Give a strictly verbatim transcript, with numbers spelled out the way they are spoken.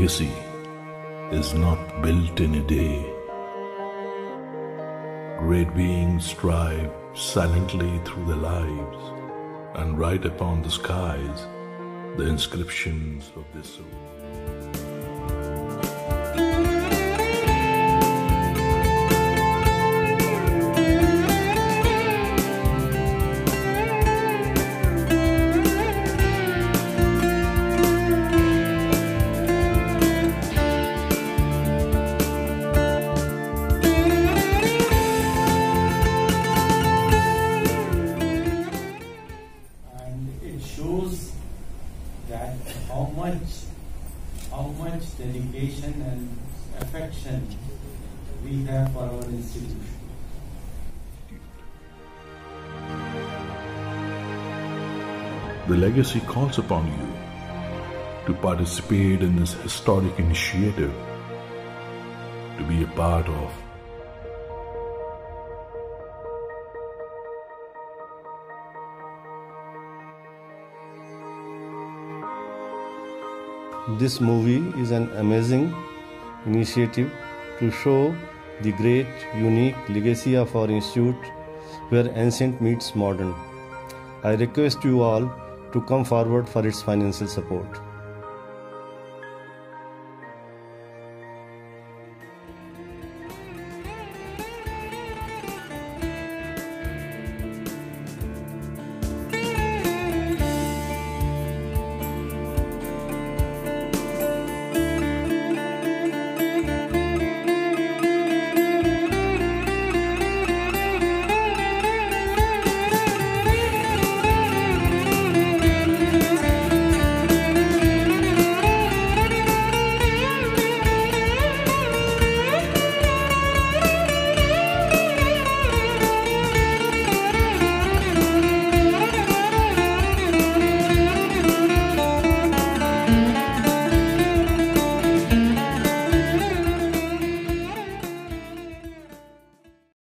legacy is not built in a day. Great beings strive silently through their lives and write upon the skies the inscriptions of their soul. Dedication and affection we have for our institution. The legacy calls upon you to participate in this historic initiative, to be a part of. This movie is an amazing initiative to show the great, unique legacy of our institute where ancient meets modern. I request you all to come forward for its financial support.